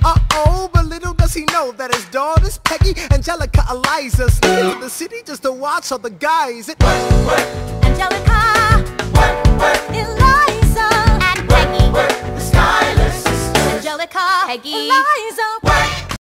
Uh-oh, but little does he know that his daughters, Peggy, Angelica, Eliza, sneak into the city just to watch all the guys. Angelica, Eliza, and Peggy, the Schuyler sisters. Angelica, Peggy, Eliza.